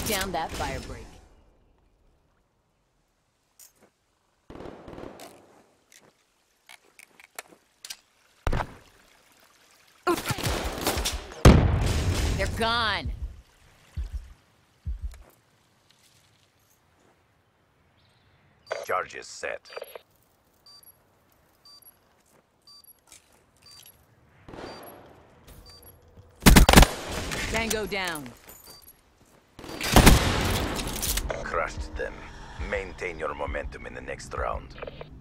Take down that fire break. They're gone. Charges set. Tango down. Crushed them. Maintain your momentum in the next round.